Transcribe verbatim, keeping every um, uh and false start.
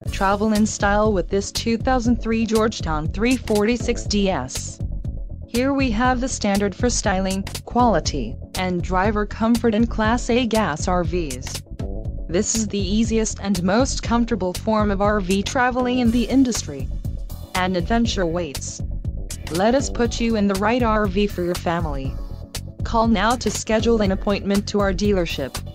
Travel in style with this two thousand three Georgetown three forty-six D S. Here we have the standard for styling, quality, and driver comfort in Class A gas R Vs. This is the easiest and most comfortable form of R V traveling in the industry. An adventure waits. Let us put you in the right R V for your family. Call now to schedule an appointment to our dealership.